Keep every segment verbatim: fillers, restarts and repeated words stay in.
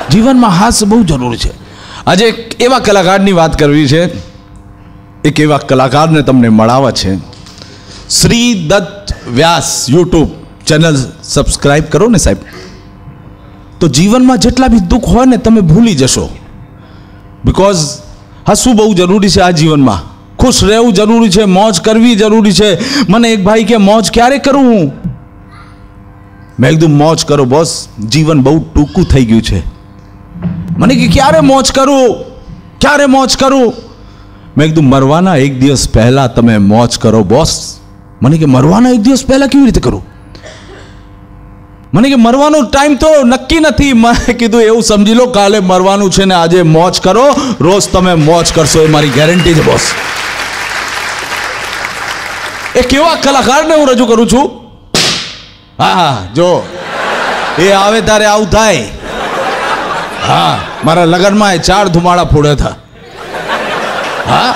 જીવનમાં હાસ્ય બહુ જરૂરી છે. આજે એક એવા કલાકારની વાત કરવી છે, એક એવા કલાકારને તમને મળાવવા છે. Shri Datt Vyas YouTube channel subscribe કરો ને સાહેબ, તો જીવનમાં જેટલા બી દુઃખ હોય ને તમે ભૂલી જશો. બિકોઝ હસવું બહુ જરૂરી છે આ જીવનમાં, ખુશ રહેવું જરૂરી છે, મોજ કરવી જરૂરી છે. મને એક ભાઈ કે મોજ ક્યારે કરું હું? મેં કીધું મોજ કરો બોસ, જીવન બહુ ટૂંકું થઈ ગયું છે. મને કે ક્યારે મોજ કરું, ક્યારે મોજ કરું? મેં કીધું મરવાના એક દિવસ પહેલા તમે મોજ કરો બોસ. મને કે મરવાના એક દિવસ પહેલા કેવી રીતે કરું? મને કે મરવાનો ટાઈમ તો નક્કી નથી. મેં કીધું એવું સમજી લો કાલે મરવાનું છે ને આજે મોજ કરો, રોજ તમે મોજ કરશો એ મારી ગેરંટી છે બોસ. એ કેવા કલાકારને હું રજૂ કરું છું. હા જો એ આવે ત્યારે આવું થાય. હા મારા લગ્નમાં એ ચાર ધુમાડા ફોડ્યા હતા. હા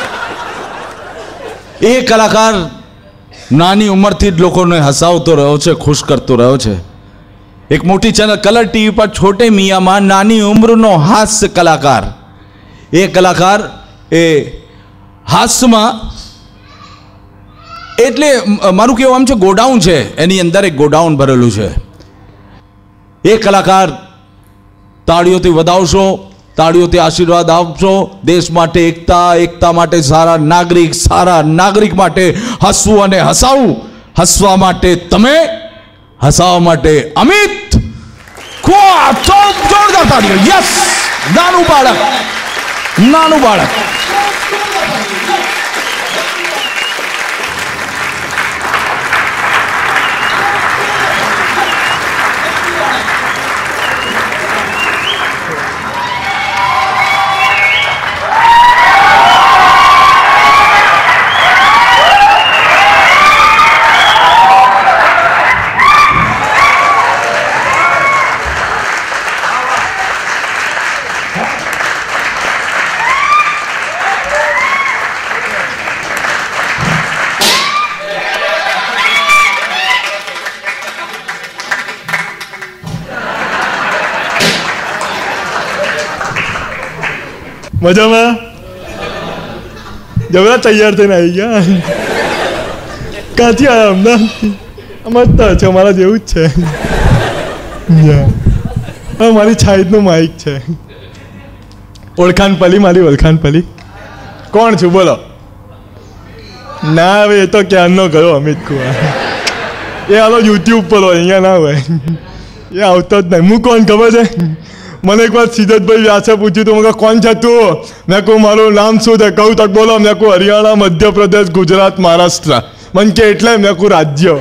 એ કલાકાર નાની ઉંમરથી જ લોકોને હસાવતો રહ્યો છે, ખુશ કરતો રહ્યો છે. એક મોટી ચેનલ કલર ટીવી પર છોટે મિયામાં નાની ઉંમરનો હાસ્ય કલાકાર. એ કલાકાર એ હાસ્યમાં એટલે મારું કહેવું આમ છે ગોડાઉન છે, એની અંદર એક ગોડાઉન ભરેલું છે. એ કલાકાર તાળીઓથી વધાવશો, તાળીઓથી આશીર્વાદ આપશો. દેશ માટે એકતા, એકતા માટે સારા નાગરિક, સારા નાગરિક માટે હસવું અને હસાવવું. હસવા માટે તમે, હસાવવા માટે અમિત. જોરદાર તાળીઓ. યસ, નાનું બાળક, નાનું બાળક. મજામાં જબરા તૈયાર થઈને આવી ગયા. ક્યાંથી આવ્યા? અમદાવાદ. મસ્ત છે, અમારા જેવું જ છે. હા મારી છાઈડનું માઇક છે. ઓળખાણ પલી, મારી ઓળખાણ પલી. કોણ છું બોલો? ના હવે એ તો ક્યારનો ગયો અમિત કુમાર. એ હાલો યુટ્યુબ પર હોય, અહીંયા ના હોય. એ આવતો જ નહીં. હું કોણ ખબર છે? મને એક વાર સિદ્ધતભાઈ વ્યાસે પૂછ્યું હતું, મેં કોણ છે તું? મેં કહું મારું નામ શું છે? કહું તક બોલો. મેં કહું હરિયાણા, મધ્યપ્રદેશ, ગુજરાત, મહારાષ્ટ્ર. મને કે એટલે મેં કહું રાજ્ય.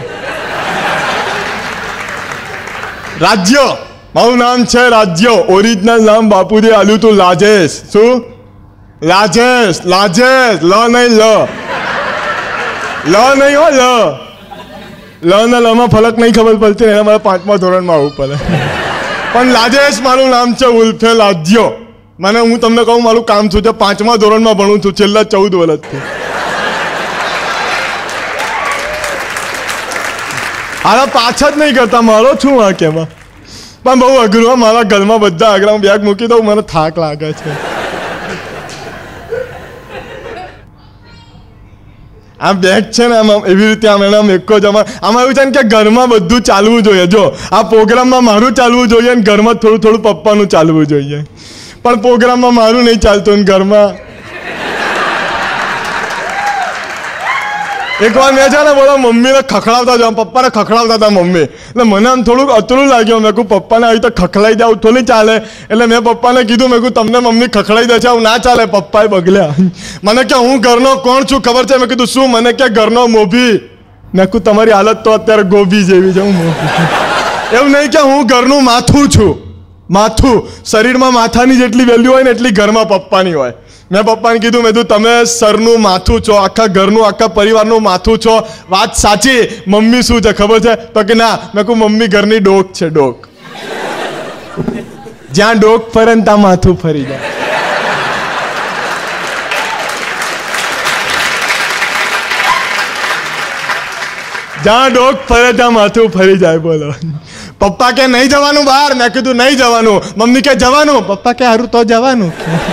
રાજ્ય મારું નામ છે રાજ્ય. ઓરિજિનલ નામ બાપુજી આલ્યું તું રાજેશ. શું? રાજેશ. રાજેશ. લ નહીં લ લ નહીં હો લ લ ને લ માં ફરક નહીં ખબર પડતી. એને મારે પાંચમા ધોરણમાં આવવું પડે. પણ રાજેશ મારું નામ છે ઉલ્ફે લાજ્યો. મને હું તમને કહું મારું કામ શું છે? પાંચમા ધોરણમાં ભણું છું છેલ્લા ચૌદ વર્ષથી. આના પાછા જ નહીં કરતા મારો છું આ કેમાં. પણ બહુ અઘરું. મારા ઘરમાં બધા આગળ હું બેગ મૂકી દઉં, મને થાક લાગે છે. આ બેગ છે ને આમ એવી રીતે આમ એના આમ એક જ આમાં આમાં એવું છે ને કે ઘરમાં બધું ચાલવું જોઈએ. જો આ પ્રોગ્રામમાં મારું ચાલવું જોઈએ ને ઘરમાં થોડું થોડું પપ્પાનું ચાલવું જોઈએ. પણ પ્રોગ્રામમાં મારું નહીં ચાલતું ને ઘરમાં. એક વાર મેં છે ને બોલો મમ્મીને ખખડાવતા જાઉં, પપ્પાને ખખડાવતા હતા મમ્મી. એટલે મને આમ થોડુંક અતરું લાગ્યું. મેં કહું પપ્પાને આવી રીતે ખખડાઈ જાવ તો નહીં ચાલે. એટલે મેં પપ્પાને કીધું, મેં કહું તમને મમ્મી ખખડાઈ દે છે, આવું ના ચાલે. પપ્પાએ બગલ્યા. મને કે હું ઘરનો કોણ છું ખબર છે? મેં કીધું શું? મને કે ઘરનો મોભી. મેં કહું તમારી હાલત તો અત્યારે ગોભી જેવી છે. હું એવું નહીં કે હું ઘરનું માથું છું. માથું શરીરમાં માથાની જેટલી વેલ્યુ હોય ને એટલી ઘરમાં પપ્પાની હોય. મેં પપ્પાને કીધું, મેં કીધું તમે સરનું માથું છો, આખા ઘરનું આખા પરિવારનું માથું છો. વાત સાચી. મમ્મી શું છે ખબર છે? તો કે ના. મેં કહું મમ્મી ઘરની ડોક છે, ડોક. જ્યાં ડોક ફરે ને ત્યાં માથું ફરી જાય. જ્યાં ડોક ફરે ત્યાં માથું ફરી જાય. બોલો. પપ્પા કે નહીં જવાનું બહાર, મેં કીધું નહીં જવાનું. મમ્મી કે જવાનું, પપ્પા કે હારું તો જવાનું.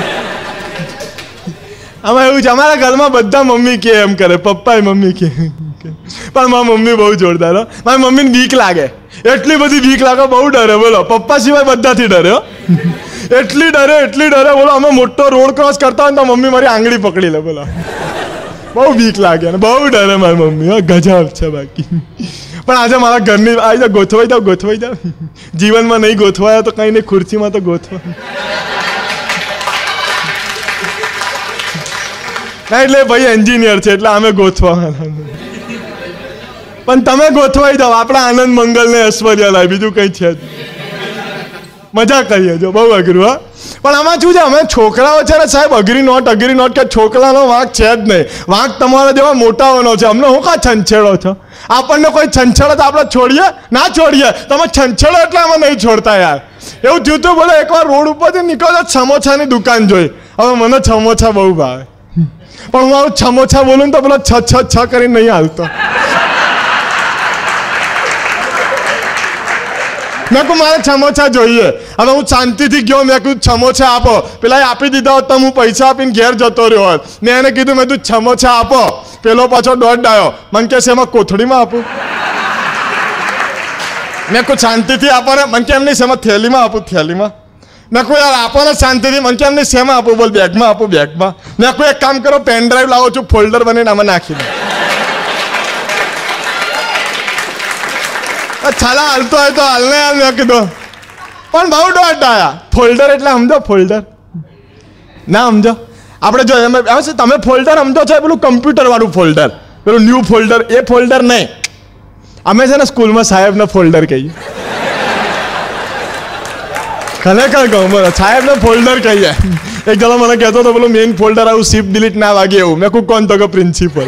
આમાં એવું છે, અમારા ઘરમાં બધા મમ્મી કે એમ કરે, પપ્પા મમ્મી કે. પણ મારી મમ્મી બહુ જોરદાર હો. મારી મમ્મીને બીક લાગે, એટલી બધી બીક લાગે, બહુ ડરે. બોલો, પપ્પા સિવાય બધાથી ડરે હો. એટલી ડરે એટલી ડરે બોલો. અમે મોટો રોડ ક્રોસ કરતા હોય તો મમ્મી મારી આંગળી પકડી લે. બોલો, બહુ બીક લાગે અને બહુ ડરે મારી મમ્મી. હો, ગજબ છે બાકી. પણ આજે મારા ઘરની આવી જાવ, ગોઠવાઈ જાવ, ગોઠવાઈ જાવ. જીવનમાં નહીં ગોઠવાયા તો કંઈ નહીં, ખુરશીમાં તો ગોઠવા. ના એટલે ભાઈ એન્જિનિયર છે એટલે અમે ગોઠવા. પણ તમે ગોઠવાઈ જાઓ, આપણા આનંદ મંગલ ને ઐશ્વર્યા લાય, બીજું કંઈ છે જ. મજા કરીએ જો, બહુ અઘરું. હા, પણ આમાં શું છે, અમે છોકરાઓ છે ને સાહેબ, અઘરી નોટ અઘરી નોટ કે છોકરાનો વાંક છે જ નહીં. વાંક તમારા જેવા મોટાઓનો છે. અમને હું કા છંછેડો છો? આપણને કોઈ છંછેડો તો આપણે છોડીએ ના છોડીએ. તમે છંછેડો એટલે અમે નહીં છોડતા યાર. એવું થયું તું બોલે, એકવાર રોડ ઉપરથી નીકળો તો સમોસાની દુકાન જોઈ. હવે મને સમોસા બહુ ભાવે, પણ હું આવું સમોસા બોલું તો પેલો છ છ છ કરીને નહીં હાલતો. મેં કહું મારે સમોસા જોઈએ. હવે હું શાંતિથી ગયો, મેં કીધું સમોસા આપો. પેલા આપી દીધા હોત તો હું પૈસા આપીને ઘેર જતો રહ્યો હોત. મેં એને કીધું, મેં તું સમોસા આપો. પેલો પાછો દોઢ ડાયો, મને કે છે એમાં કોથળીમાં આપું. મેં કહું શાંતિથી આપો ને. મને કે એમ નહીં, શેમાં થેલીમાં આપું, થેલીમાં. મેં કહું યાર આપો ને શાંતિથી. મને કે એમ નહીં, શેમાં આપું, બોલ બેગમાં આપું, બેગમાં. મેં કહું એક કામ કરો, પેન ડ્રાઈવ લાવો છું, ફોલ્ડર બનીને આમાં નાખી દો. છાલા હાલતો હોય તો હાલને હાલ, મેં કીધું. પણ બહુ દોઢ આયા. ફોલ્ડર એટલે સમજો, ફોલ્ડર ના સમજો. આપણે જો એમ તમે ફોલ્ડર સમજો છો, પેલું કમ્પ્યુટર વાળું ફોલ્ડર, પેલું ન્યૂ ફોલ્ડર, એ ફોલ્ડર નહીં. અમે છે ને સ્કૂલમાં સાહેબને ફોલ્ડર કહીએ. ખરેખર કહું, બોલો, સાહેબને ફોલ્ડર કહીએ. એક જણો મને કહેતો હતો, પેલું મેઇન ફોલ્ડર આવું સીપ ડિલીટ ના વાગે એવું. મેં કહું કોણ? તો કે પ્રિન્સિપલ.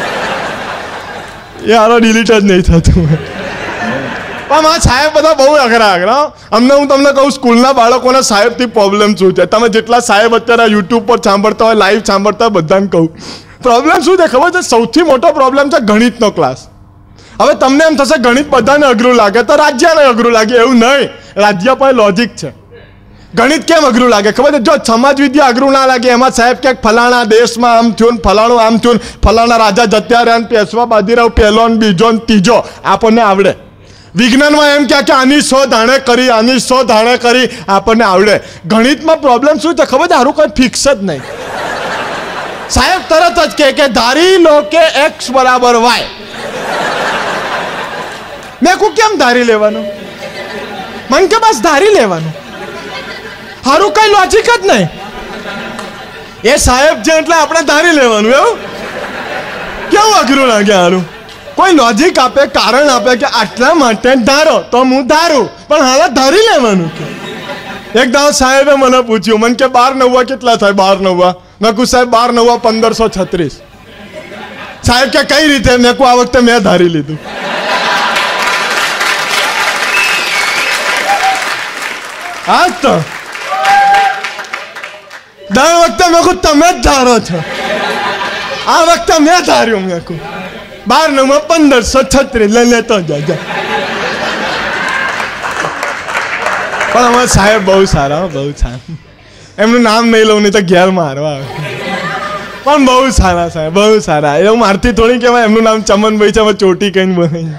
એ હારો ડિલીટ જ નહીં થતું. પણ આ સાહેબ બધા બહુ અઘરા અઘરા. અમને હું તમને કહું, સ્કૂલના બાળકોને સાહેબથી પ્રોબ્લેમ શું છે? તમે જેટલા સાહેબ અત્યારે યુટ્યુબ પર સાંભળતા હોય, લાઈવ સાંભળતા હોય, બધાને કહું પ્રોબ્લેમ શું છે ખબર છે? સૌથી મોટો પ્રોબ્લેમ છે ગણિતનો ક્લાસ. હવે તમને એમ થશે ગણિત બધાને અઘરું લાગે તો રાજ્યને અઘરું લાગે, એવું નહીં. રાજ્ય પર લોજિક છે. ગણિત કેમ અઘરું લાગે ખબર છે? જો સમાજ વિદ્યા અઘરું ના લાગે, એમાં સાહેબ ક્યાંક ફલાણા દેશમાં આમ થયું, ફલાણું આમ થયું, ફલાણા રાજા જત્યા રહ્યા, પેશવા બાજીરાવ પહેલો ને બીજો ને ત્રીજો, આપણને આવડે. વિજ્ઞાનમાં એમ ક્યાં કે આની સો ધાણે કરી, આની સો ધાણે કરી, આપણને આવડે. ગણિતમાં પ્રોબ્લેમ શું છે ખબર છે? સારું કંઈ ફિક્સ જ નહીં. સાહેબ તરત જ કહે કે ધારી લો કે એક્સ બરાબર વાય. મેં કહું કેમ ધારી લેવાનું? મને કે બસ ધારી લેવાનું. સારું કઈ લોજિક જ નહીં. એ સાહેબ છે એટલે આપણે ધારી લેવાનું. એવું કેવું અઘરું લાગે? સારું કોઈ લોજિક આપે, કારણ આપે કે આટલા માટે ધારો તો હું ધારું, પણ હાલ ધારી લેવાનું. એક દાવ સાહેબે મને પૂછ્યું, મને કે બાર નવ્વા કેટલા થાય? બાર નવ્વા. મેં કહું સાહેબ બાર નવ્વા પંદરસો છત્રીસ. સાહેબ કે કઈ રીતે? મેં કહું આ વખતે મેં ધારી લીધું. હા તો દર વખતે મેં કહું તમે જ ધારો છો, આ વખતે મેં ધાર્યું. મેં કહું બાર નવ પંદરસો છત્રીસ લઈ લેતો જાય. પણ અમારા સાહેબ બહુ સારા, બહુ સારા. એમનું નામ નહીં લઉં નહીં તો ઘેર મારવા આવે. પણ બહુ સારા સાહેબ, બહુ સારા. એવું મારથી થોડી કહેવાય. એમનું નામ ચમનભાઈ છે, અમે ચોટી કહીને બનાવી.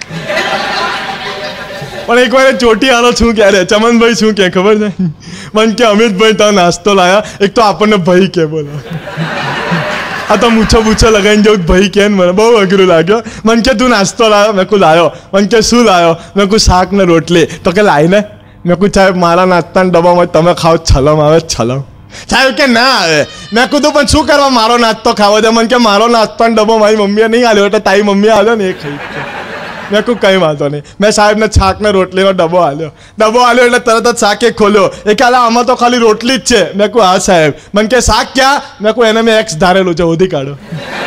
પણ એક વાર ચોટી આલો શું ક્યારે ચમનભાઈ શું કે ખબર છે? મને કે અમિતભાઈ તો નાસ્તો લાયા. એક તો આપણને ભાઈ કે, બોલો, આ તો મૂછો મૂછો લગાવીને જવું ભાઈ કે. મને બહુ અઘરું લાગ્યો. મને કે તું નાસ્તો લાવ્યો? મેં કહું લાવ્યો. મને કે શું લાવ્યો? મેં કહું શાક ને રોટલી. તો કે લાવીને. મેં કહું સાહેબ મારા નાસ્તાના ડબ્બામાં તમે ખાઓ છલમ આવે, છલમ. સાહેબ કે ના આવે. મેં કીધું પણ શું કરવા મારો નાસ્તો ખાવો છે? મને કે મારો નાસ્તાનો ડબ્બો મારી મમ્મીએ નહીં આવ્યો એટલે તારી મમ્મી આવ્યો ને એ ખાઈ. મેં કહું કંઈ વાંધો નહીં. મેં સાહેબને શાક ને રોટલીનો ડબ્બો આલ્યો. ડબ્બો આલ્યો એટલે તરત જ શાકે ખોલ્યો. એ કે આમાં તો ખાલી રોટલી જ છે. મેં કહું હા સાહેબ. મને કે શાક ક્યાં? મેં કહું એને મેં એક્સ ધારેલું છે, ઓધી કાઢો.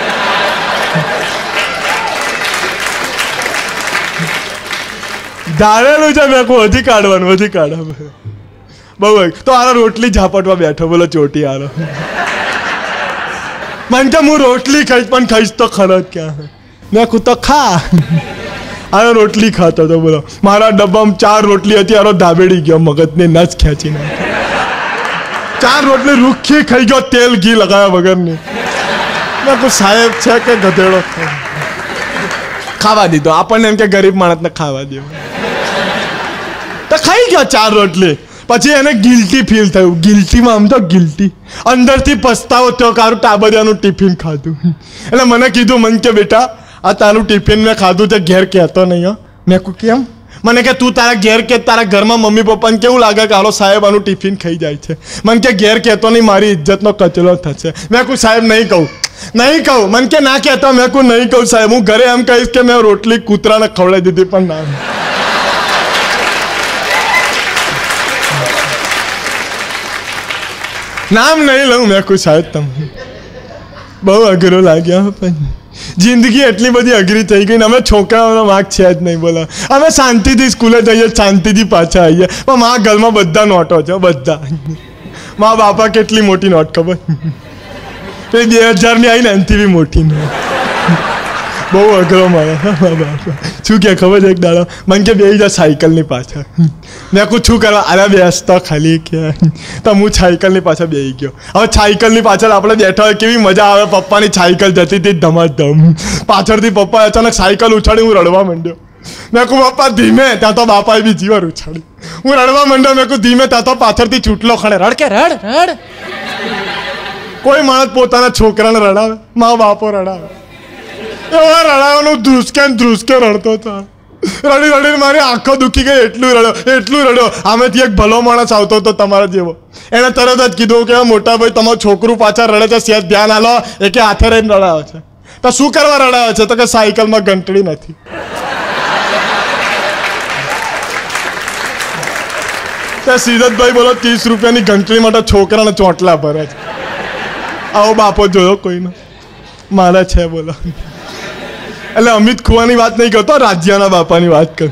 ધારેલું છે. મેં કહું ઓધી કાઢવાનું, ઓધી કાઢો. બહુ તો આ રોટલી ઝાપટવા બેઠો, બોલો ચોટી આરો. મને કે હું રોટલી ખાઈશ પણ ખાઈશ તો ખરો જ ક્યાં? મેં કહું તો ખા. આ રોટલી ખાતો હતો. બોલો, મારા ડબ્બામાં ચાર રોટલી હતી, આરો ધાબેડી ગયો, મગજની નસ ખેંચી નાખી. ચાર રોટલી રૂખી ખાઈ ગયો, તેલ ઘી લગાવ્યા વગરની. મેં કોઈ સાહેબ છે કે ગધેડો? ખાવા દીધો. આપણને એમ કે ગરીબ માણસને ખાવા દો, તો ખાઈ ગયો ચાર રોટલી. પછી એને ગિલ્ટી ફીલ થયું. ગિલ્ટીમાં આમ તો ગિલ્ટી અંદરથી પસ્તાવો થયો, કારું ટાબરિયાનું ટિફિન ખાધું. એટલે મને કીધું, મન કે બેટા આ તારું ટિફિન મેં ખાધું તે ઘેર કહેતો નહીં હો. મેં કહું કેમ? મને કે તું તારા ઘેર કે તારા ઘરમાં મમ્મી પપ્પાને કેવું લાગે કે હાલો સાહેબ આનું ટિફિન ખાઈ જાય છે. મને કે ઘેર કહેતો નહીં, મારી ઇજ્જતનો કચરો થશે. મેં કહું સાહેબ નહીં કહું, નહીં કહું. મને કે ના કહેતો. મેં કહું નહીં કહું સાહેબ, હું ઘરે એમ કહીશ કે મેં રોટલી કૂતરાને ખવડાવી દીધી, પણ ના. નામ નહીં લઉં. મેં કહું સાહેબ તમે બહુ અઘરો લાગ્યા, પણ જિંદગી એટલી બધી અઘરી થઈ ગઈ ને અમે છોકરાઓનો વાંક છે જ નહીં. બોલો, અમે શાંતિથી સ્કૂલે જઈએ, શાંતિથી પાછા આવીએ, પણ મારા ઘરમાં બધા નોટો છે, બધા. મારા બાપા કેટલી મોટી નોટ ખબર? બે હજારની આવી ને એનાથી બી મોટી નોટ. બહુ અઘરો મારા બાપા. શું કે ખબર છે? એક દાડો મને કે બેસી જા સાયકલની પાછળ. મેં કહું શું કરવા? અરે બેસતો ખાલી કે. તો હું સાયકલની પાછળ બેસી ગયો. હવે સાયકલની પાછળ આપણે બેઠા હોય, કેવી મજા આવે. પપ્પાની સાયકલ જતી હતી ધમાધમ. પાછળથી પપ્પા અચાનક સાયકલ ઉછાડી, હું રડવા માંડ્યો. મેં કહું પપ્પા ધીમે. ત્યાં તો બાપાએ બીજી વાર ઉછાડી. હું રડવા માંડ્યો. મેં કહું ધીમે. ત્યાં તો પાછળથી ચૂંટલો ખણે, રડ કે રડ રડ. કોઈ માણસ પોતાના છોકરાને રડાવે? મારો બાપો રડાવે. એવા રડાવાનું ધ્રુસકે ધ્રુસકે રડતો હતો. રડી રડીને મારી આંખો દુખી ગઈ. એટલું રડ્યો, એટલું રડ્યો. આમેથી એક ભલો માણસ આવતો હતો તમારા જેવો. એને તરત જ કીધું કે મોટા ભાઈ તમારું છોકરું પાછા રડે છે, સેજ ધ્યાન આલો. એ કે હાથે રહીને રડાવે છે. તો શું કરવા રડાવે છે? તો કે સાયકલમાં ઘંટડી નથી. તો સિદ્ધતભાઈ બોલો, ત્રીસ રૂપિયાની ઘંટડી માટે છોકરાને ચોટલા ભરે છે. આવો બાપો જોયો કોઈનો? મારા છે. બોલો, એટલે અમિત ખુવાની વાત નહીં કરતો, રાજ્યના બાપાની વાત કરું.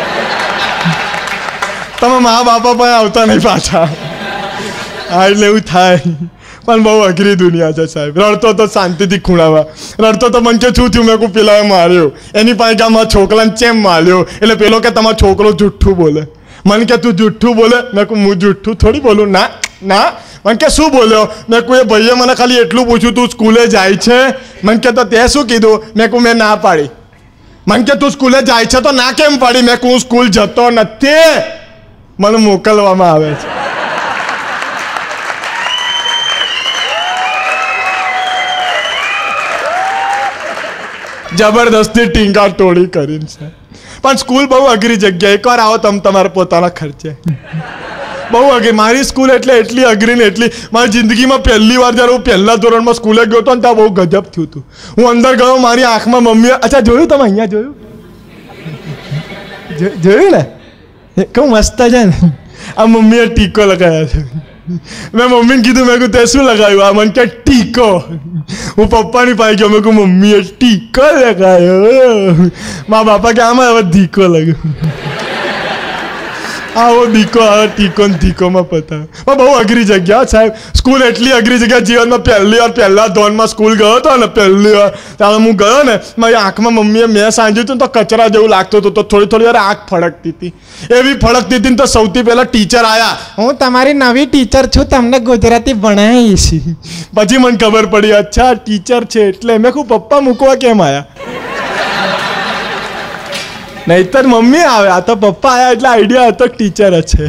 તમે મા બાપા પણ આવતા નહીં પાછા. હા, એટલે એવું થાય. પણ બહુ અઘરી દુનિયા છે સાહેબ. રડતો તો શાંતિથી ખૂણાવા. રડતો તો મને કે શું થયું? મેં કહું પેલા માર્યો. એની પાસે કે મારા છોકરાને ચેમ માર્યો? એટલે પેલો કે તમારો છોકરો જુઠ્ઠું બોલે. મને કે તું જુઠ્ઠું બોલે? મેં કહું હું જુઠ્ઠું થોડી બોલું. ના ના. મને કે શું બોલ્યો? મેં કહું એ ભાઈએ મને ખાલી એટલું પૂછ્યું તું સ્કૂલે જાય છે? મને કે તો તે શું કીધું? મેં કહું મેં ના પાડી. મને કે તું સ્કૂલે જાય છે તો ના કેમ પાડી? મેં કહું સ્કૂલ જતો નથી, મને મોકલવામાં આવે છે. જબરદસ્તી ટીંગા ટોળી કરીને છે. પણ સ્કૂલ બહુ અઘરી જગ્યા. એકવાર આવો તમે તમારા પોતાના ખર્ચે. બહુ અઘરી મારી સ્કૂલ. એટલે એટલી અઘરી ને એટલી. મારી જિંદગીમાં પહેલી વાર જ્યારે હું પહેલા ધોરણમાં સ્કૂલે ગયો હતો ને ત્યાં બહુ ગજબ થયું હતું. હું અંદર ગયો, મારી આંખમાં મમ્મીએ, અચ્છા જોયું તમે અહીંયા જોયું? જોયું ને? કહું મસ્ત છે ને. આ મમ્મીએ ટીકો લગાવ્યા છે. મેં મમ્મીને કીધું, મેં કહું તે શું લગાવ્યું? આ મને કે ટીકો. હું પપ્પાની પાસે ગયો. મેં કહું મમ્મીએ ટીકો લગાવ્યો. મારા બાપા કે આમાં હવે ધીકો લગાવ્યો. આવો દીકો આવે ટીકો ને ટીકોમાં પતાવે. પણ બહુ અઘરી જગ્યા સાહેબ. સ્કૂલ એટલી અઘરી જગ્યા. જીવનમાં પહેલી વાર પહેલા ધોરણમાં સ્કૂલ ગયો હતો ને, પહેલી વાર ત્યારે હું ગયો ને, મારી આંખમાં મમ્મીએ મેં સાંજ્યું હતું તો કચરા જેવું લાગતું હતું. તો થોડી થોડી વાર આંખ ફળકતી હતી. એવી ફળકતી હતી ને તો સૌથી પહેલા ટીચર આવ્યા. હું તમારી નવી ટીચર છું, તમને ગુજરાતી ભણાવીશ. પછી મને ખબર પડી અચ્છા ટીચર છે એટલે. મેં કહું પપ્પા મૂકવા કેમ આવ્યા? નહીતર મમ્મી આવે. આ તો પપ્પા આવ્યા એટલે આઈડિયા હતો ટીચર છે.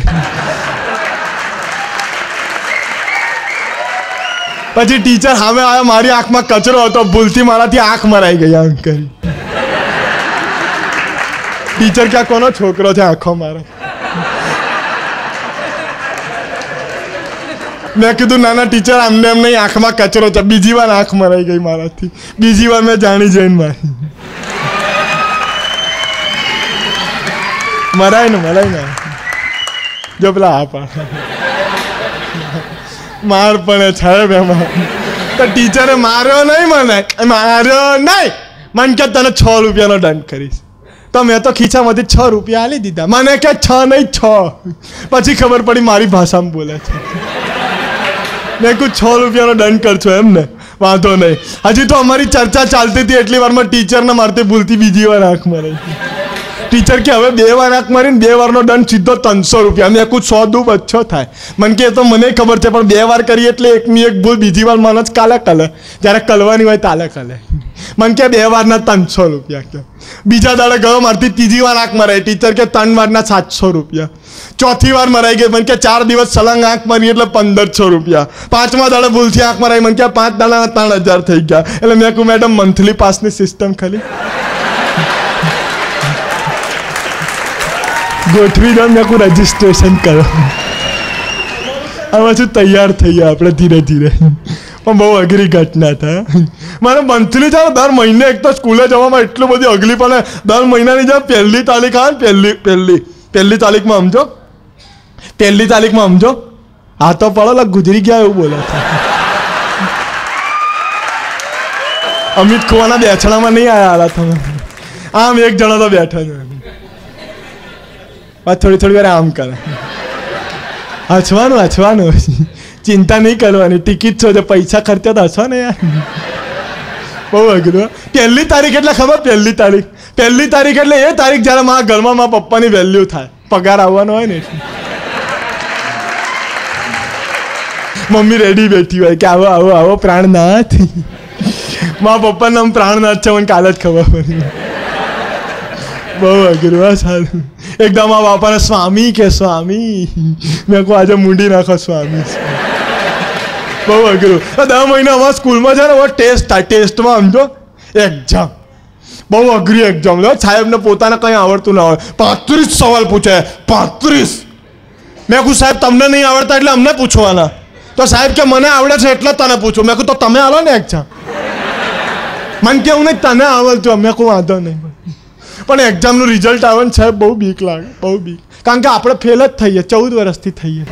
પછી ટીચર સામે આવ્યા, મારી આંખમાં કચરો હતો, ભૂલથી મારાથી આંખ મરાઈ ગઈ આમ કરી. ટીચર ક્યાં કોનો છોકરો છે આંખો મારે? મેં કીધું ના ના ટીચર આમને એમ નહીં, આંખમાં કચરો છે. બીજી વાર આંખ મરાઈ ગઈ મારાથી. બીજી વાર મેં જાણી જઈને મારી. મરાય ને મરાય ને. જો પેલા આ માર પણ સાહેબ એમાં તો ટીચરે માર્યો નહીં મને, માર્યો નહીં. મને કે તને છ રૂપિયાનો દંડ કરીશ. તો મેં તો ખીચામાંથી છ રૂપિયા આલી દીધા. મને કે છ નહીં છ. પછી ખબર પડી મારી ભાષામાં બોલે છે. મેં કહું છ રૂપિયાનો દંડ કરશો એમ ને? વાંધો નહીં. હજી તો અમારી ચર્ચા ચાલતી હતી એટલી વારમાં ટીચરને મારતી ભૂલતી બીજી વાર આંખ મરાઈ. ટીચર કે હવે બે વાર આંખ મારીને બે વારનો દંડ સીધો ત્રણસો રૂપિયા. મેં કહું સો દુ બચ્ચો થાય. મને કે એ તો મને ખબર છે, પણ બે વાર કરીએ એટલે એકની એક ભૂલ, બીજી વાર મને જ કાલે કાલે જ્યારે કલવાની હોય તાલે કાલે. મને કે બે વારના ત્રણસો રૂપિયા. કે બીજા દાડે ગયો મારથી ત્રીજી વાર આંખ મરાઈ. ટીચર કે ત્રણ વારના સાતસો રૂપિયા. ચોથી વાર મરાઈ ગઈ. મને કે ચાર દિવસ સલંગ આંખ મારી એટલે પંદરસો રૂપિયા. પાંચમા દાડે ભૂલથી આંખ મરાઈ. મને કે પાંચ દાડાના ત્રણ હજાર થઈ ગયા. એટલે મેં કહું મેડમ મંથલી પાસની સિસ્ટમ ખાલી ગોઠવી દો. મેં કહું રજીસ્ટ્રેશન કરો. હવે શું તૈયાર થઈ ગયા આપણે ધીરે ધીરે. પણ બહુ અઘરી ઘટના થાય. મારે મંથલી ચાલો દર મહિને એક તો સ્કૂલે જવામાં એટલું બધી અઘરી પડે. દર મહિનાની જેમ પહેલી તારીખ આવે ને પહેલી પહેલી પહેલી તારીખમાં સમજો પહેલી તારીખમાં સમજો હા તો પડો ગુજરી ગયા એવું બોલે છે. અમિત ખુવાના બેસણામાં નહીં આવ્યા તમે. આમ એક જણો તો બેઠો છે. થોડી થોડી વાર આમ કરે. હસવાનું હસવાનું, ચિંતા નહીં કરવાની. ટિકિટ છો પૈસા ખર્ચા તો હસો ને યાર. બહુ અઘરું. પહેલી તારીખ એટલે ખબર? પહેલી તારીખ પહેલી તારીખ એટલે એ તારીખ જ્યારે મારા ઘરમાં મારા પપ્પાની વેલ્યુ થાય. પગાર આવવાનો હોય ને મમ્મી રેડી બેઠી હોય કે આવો આવો આવો પ્રાણનાથ. મારા પપ્પાનું નામ પ્રાણનાથ છે, મને કાલે જ ખબર પડી. બહુ અઘરું. હા સારું. એકદમ આ બાપાને સ્વામી કે સ્વામી. મેં કહું આજે મૂંડી નાખો સ્વામી. બહુ અઘરું. દર મહિને અમારા સ્કૂલમાં છે ને હવે ટેસ્ટ થાય. ટેસ્ટમાં સમજો એક્ઝામ બહુ અઘરી એક્ઝામ. સાહેબને પોતાને કંઈ આવડતું ના હોય. પાંત્રીસ સવાલ પૂછે. પાંત્રીસ. મેં કહું સાહેબ તમને નહીં આવડતા એટલે અમને પૂછવાના. તો સાહેબ કે મને આવડે છે એટલે તને પૂછું. મેં કહું તો તમે આલો ને એક્ઝામ. મને કેવું નહીં તને આવડતું. મેં કહું વાંધો નહીં. પણ એક્ઝામનું રિઝલ્ટ આવે ને સાહેબ બહુ બીક લાગે. બહુ બીક. કારણ કે આપણે ફેલ જ થઈએ. ચૌદ વર્ષથી થઈએ.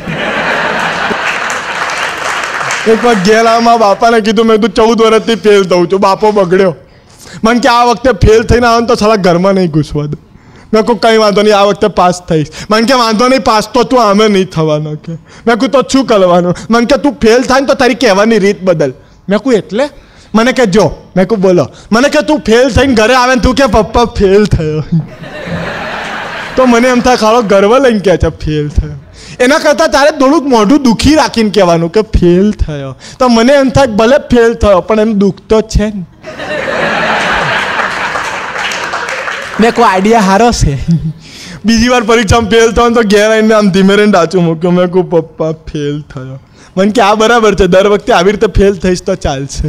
એક વાર ઘેર મારા બાપાને કીધું મેં તું ચૌદ વર્ષથી ફેલ થઉં છું. બાપો બગડ્યો. મને કે આ વખતે ફેલ થઈને આવે ને તો સાલા ઘરમાં નહીં ઘૂસવા દો. મેં કહું કંઈ વાંધો નહીં આ વખતે પાસ થઈશ. મને કે વાંધો નહીં પાસ તો તું આમે નહીં થવાનો. કે મેં કહું તો શું કરવાનું? મને કે તું ફેલ થાય ને તો તારી કહેવાની રીત બદલ. મેં કહું એટલે? મને કે જો. મેં કહું બોલો. મને કે તું ફેલ થઈને ઘરે આવે ને તું કે પપ્પા ફેલ થયો. તો મને એમ થાય ખાલો ગર્વ લઈને કહે છે ફેલ થયો. એના કરતાં તારે થોડુંક મોઢું દુખી રાખીને કહેવાનું કે ફેલ થયો. તો મને એમ થાય ભલે ફેલ થયો પણ એનું દુઃખ તો છે ને. મેં કોઈ આઈડિયા સારો છે. બીજી વાર પરીક્ષામાં ફેલ થયો તો ઘેર આવીને આમ ધીમે રહીને ડાચું મૂક્યું. મેં કહું પપ્પા ફેલ થયો. મને કે આ બરાબર છે દર વખતે આવી રીતે ફેલ થઈશ તો ચાલશે.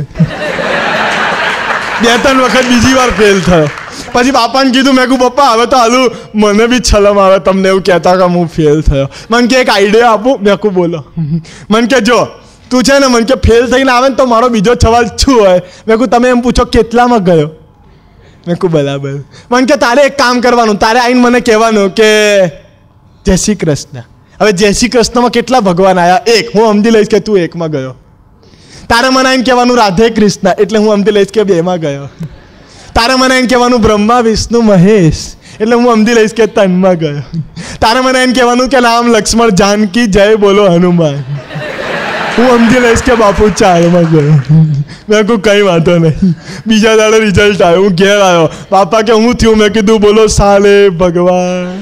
બે ત્રણ વખત બીજી વાર ફેલ થયો. પછી બાપાને કીધું મેં કહું પપ્પા હવે તો હાલું મને બી છલમ આવે તમને એવું કહેતા કે હું ફેલ થયો. મને કે એક આઈડિયા આપું. મેં કહું બોલો. મને કે જો તું છે ને મને કે ફેલ થઈને આવે ને તો મારો બીજો સવાલ શું હોય? મેં કહું તમે એમ પૂછો કેટલામાં ગયો? મેં કહું બરાબર. મને કે તારે એક કામ કરવાનું. તારે આવીને મને કહેવાનું કે જય શ્રી કૃષ્ણ. હવે જય શ્રી કૃષ્ણમાં કેટલા ભગવાન આવ્યા? એક. હું સમજી લઈશ કે તું એકમાં ગયો. તારે મને આવીને કહેવાનું રાધે કૃષ્ણ એટલે હું સમજી લઈશ કે બેમાં ગયો. તારે મને આવીને કહેવાનું બ્રહ્મા વિષ્ણુ મહેશ એટલે હું સમજી લઈશ કે તનમાં ગયો. તારે મને આવીને કહેવાનું કે રામ લક્ષ્મણ જાનકી જય બોલો હનુમાન હું સમજી લઈશ કે બાપુ ચારમાં ગયો. મેં કહું કંઈ વાંધો નહીં. બીજા દાડે રિઝલ્ટ આવ્યો. હું ઘેર આવ્યો. બાપા કે હું થયું? મેં કીધું બોલો સાલે ભગવાન.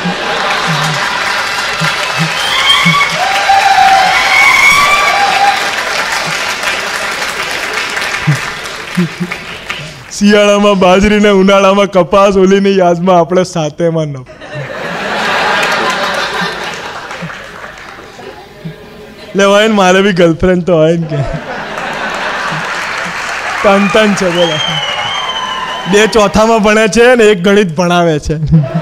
શિયાળામાં બાજરી ને ઉનાળામાં કપાસ ઓલીની યાદમાં આપણે સાથેમાં ન લેવાય ને. મારે બી ગર્લફ્રેન્ડ તો હોય ને કે તન તન છે બોલા. બે ચોથામાં ભણે છે ને એક ગણિત ભણાવે છે.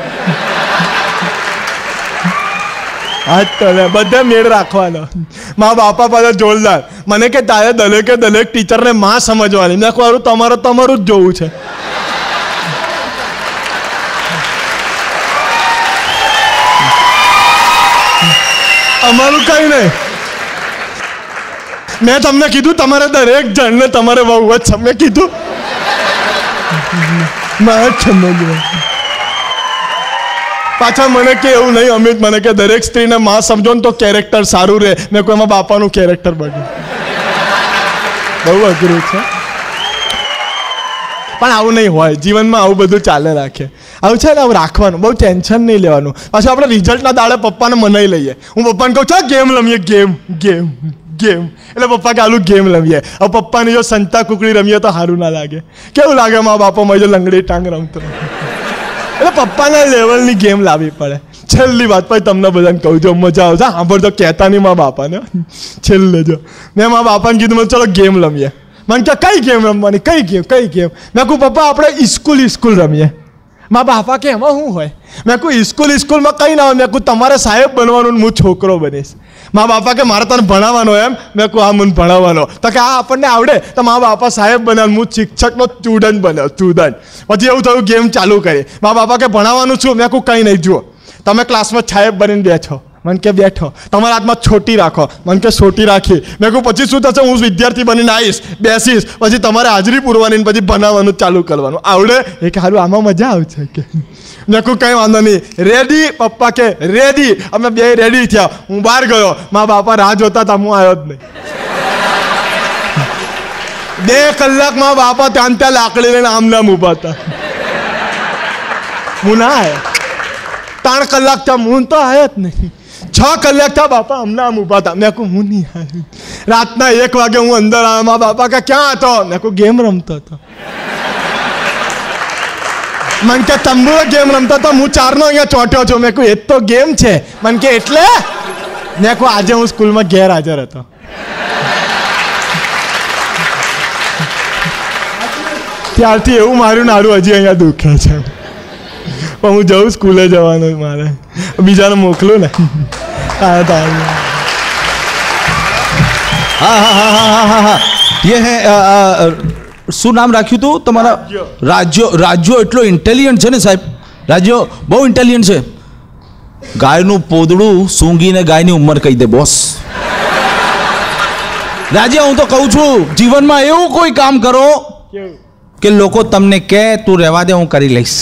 આજ તો બધા મેળ રાખવાનો. મારા બાપા પાસે જોરદાર. મને કે તારે દરેકે દરેક ટીચરને માં સમજવાની. મેં કહું તમારે તમારું જ જોવું છે. અમારું કઈ નહીં. મેં તમને કીધું તમારે દરેક જણને તમારે બહુ જ છે. મેં કીધું માં સમજવા. પાછા મને કે એવું નહીં અમિત મને કે દરેક સ્ત્રીને માં સમજો ને તો કેરેક્ટર સારું રહે. મેં કોઈ એમાં બાપાનું કેરેક્ટર બન્યું. બહુ અઘરું છે પણ આવું નહીં હોય. જીવનમાં આવું બધું ચાલે રાખે. આવું છે ને આવું રાખવાનું, બહુ ટેન્શન નહીં લેવાનું. પાછું આપણે રિઝલ્ટના દાડે પપ્પાને મનાઈ લઈએ. હું પપ્પાને કહું ચાલ ગેમ રમીએ, ગેમ ગેમ ગેમ એટલે પપ્પા કે આલું ગેમ રમીએ. હવે પપ્પાની જો સંતા કુકડી રમીએ તો સારું ના લાગે. કેવું લાગે મા બાપામાં જો લંગડી ટાંગ રમતો. એટલે પપ્પાના લેવલની ગેમ લાવવી પડે. છેલ્લી વાત પછી તમને બધાને કહું જો મજા આવશે સાંભળ તો કહેતા નહીં મા બાપાને. છેલ્લે જો મેં મા બાપાને કીધું મને ચલો ગેમ રમીએ. મને કે કઈ ગેમ રમવાની, કઈ ગેમ કઈ ગેમ મેં કહું પપ્પા આપણે સ્કૂલ સ્કૂલ રમીએ. મા બાપા કે એમાં શું હોય? મેં કહું સ્કૂલ સ્કૂલમાં કંઈ ના હોય. મેં કહું તમારે સાહેબ બનવાનું, હું છોકરો બનીશ. મા બાપા કે મારે તને ભણાવવાનો એમ? મેં કહું હા મને ભણાવવાનો. તો કે આ આપણને આવડે તો મા બાપા સાહેબ બન્યા, હું શિક્ષકનો સ્ટુડન્ટ બન્યો સ્ટુડન્ટ. પછી એવું થયું ગેમ ચાલુ કરી. મા બાપા કે ભણાવવાનું છું? મેં કહું કંઈ નહીં, જુઓ તમે ક્લાસમાં સાહેબ બનીને બેઠો, મને કે બેઠો, તમારા હાથમાં છોટી રાખો, મને કે છોટી રાખી. મેં કહું પછી શું થશે? હું વિદ્યાર્થી બનીને આવીશ, બેસીશ, પછી તમારે હાજરી પૂરવાની, પછી ભણાવવાનું ચાલુ કરવાનું. આવડે? એ કે સારું આમાં મજા આવશે કે. મેં કહું કંઈ વાંધો નહીં, રેડી? પપ્પા કે રેડી. અમે બે રેડી થયા. હું બહાર ગયો, મા બાપા રાહ જોતા હતા, હું આવ્યો જ નહીં. બે કલાકમાં બાપા ત્યાં ત્યાં લાકડી લઈને આમ નામ ઊભા હતા. હું ના આવ્યો. ત્રણ કલાક થયા હું તો આવ્યો જ નહીં. છ કલાક થયા બાપા અમને આમ ઊભા હતા. મેં કહું હું નહીં આવ્યો. રાતના એક વાગે હું અંદર આવ્યો. મા બાપા કે ક્યાં હતો? મેં કહું ગેમ રમતો હતો. મને કે તંબુ ગેમ રમતા તો હું ચારનો અહીંયા ચોંટ્યો છું. મેં કહું એ તો ગેમ છે. મને કે એટલે? મેં કહું આજે હું સ્કૂલમાં ગેરહાજર હતો. ત્યારથી એવું મારું નારું હજી અહીંયા દુખે છે. પણ હું જાઉં સ્કૂલે જવાનું મારે, બીજાને મોકલું ને. હા હા હા હા હા હા ये है શું નામ રાખ્યું તું તમારા? રાજ્યો. રાજ્યો એટલો ઇન્ટેલિજન્ટ છે ને સાહેબ, રાજ્યો બહુ ઇન્ટેલિજન્ટ છે. ગાયનું પોદડું સૂંઘીને ગાયની ઉંમર કહી દે બોસ. રાજ્ય હું તો કહું છું જીવનમાં એવું કોઈ કામ કરો કે લોકો તમને કહે તું રહેવા દે હું કરી લઈશ.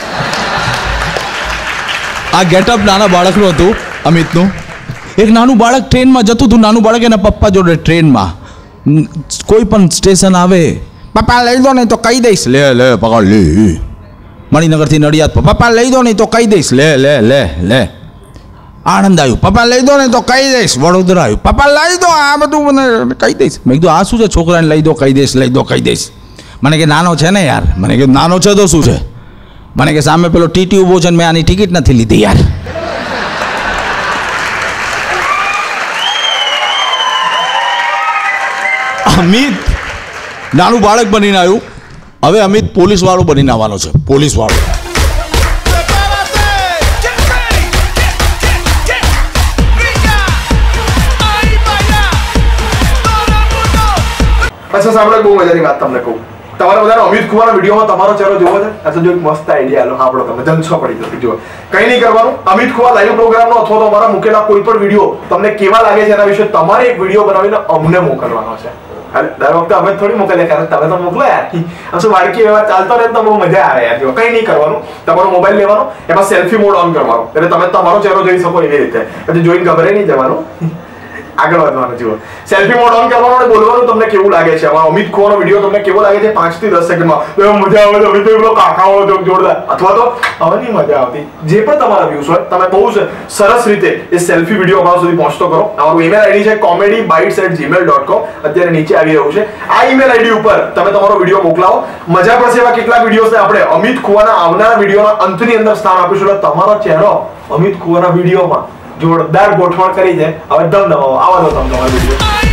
આ ગેટઅપ નાના બાળકનું હતું, અમિતનું. એક નાનું બાળક ટ્રેનમાં જતું હતું, નાનું બાળક એના પપ્પા જોડે ટ્રેનમાં. કોઈ પણ સ્ટેશન આવે, પપ્પા લઈ દો નહીં તો કહી દઈશ. લે લે પકડ લે. મણિનગરથી નડિયાદ, પપ્પા લઈ દો નહીં તો કહી દઈશ. લે લે લે લે. આણંદ આવ્યું, પપ્પા લઈ દો નહીં તો કહી દઈશ. વડોદરા આવ્યું, પપ્પા લઈ દો આ બધું મને કહી દઈશ. મેં કીધું આ શું છે છોકરાને લઈ દો કહી દઈશ, લઈ દો કહી દઈશ. મને કે નાનો છે ને યાર. મને કે નાનો છે તો શું છે? મને કે સામે પેલો ટીટી ઊભો છે ને મેં આની ટિકિટ નથી લીધી યાર. અમિત નાનું બાળક બનીને આવ્યું, હવે અમિત પોલીસ વાળો બનીને આવવાનો છે. પોલીસ વાળો. અચ્છા સાંભળો, બહુ મજાની વાત તમને કહું. તમારે બધાને અમિત કુમારના વિડીયોમાં તમારો ચહેરો જોવો છે? આ તો જો એક મસ્ત આઈડિયા આલો આપણો, તમને જલસો પડી જશે. જુઓ, કંઈ નહીં કરવાનું. અમિત કુમાર લાઈવ પ્રોગ્રામનો અથવા તો અમારા મૂકેલા કોઈ પણ વિડીયો તમને કેવા લાગે છે એના વિશે તમારે એક વિડીયો બનાવીને અમને મોકલવાનો છે. દર વખતે અમે થોડી મોકલીએ, કારણ તમે તો મોકલો યાર. આમ શું વાડકી વ્યવહાર ચાલતો રહે તો બહુ મજા આવે યાર. કંઈ નહીં કરવાનું, તમારો મોબાઈલ લેવાનો, એમાં સેલ્ફી મોડ ઓન કરવાનો, એટલે તમે તમારો ચહેરો જોઈ શકો એવી રીતે. પછી જોઈને ગભરાઈ નહીં જવાનું, આગળ વધવાનું. જુઓ, સેલ્ફી મોડ ઓન કરવાનું અને બોલવાનું તમને કેવું લાગે છે. અમારો અમિત કુમારનો વિડીયો તમને કેવો લાગે છે પાંચ થી દસ સેકન્ડમાં મજા આવે છે. અમિત પેલો કાકાઓ જોરદાર, અથવા તો હવે નહીં મજા આવતી. જે પણ તમારા વ્યૂઝ હોય તમે બહુ સરસ રીતે એ સેલ્ફી વિડીયો અમારા સુધી પહોંચતો કરો. અમારું ઈમેલ આઈડી છે comedy bites at Gmail dot com. અત્યારે નીચે આવી રહ્યું છે. આ ઈમેલ આઈડી ઉપર તમે તમારો વિડીયો મોકલાવો. મજા પડશે એવા કેટલાક વિડીયોઝને આપણે અમિત કુમારના આવનારા વિડીયોના અંતની અંદર સ્થાન આપીશું. એટલે તમારો ચહેરો અમિત કુમારના વિડીયોમાં જોરદાર ગોઠવણ કરી છે. હવે ધમ ધમાવો. આવા દો તમે તમારો વિડીયો.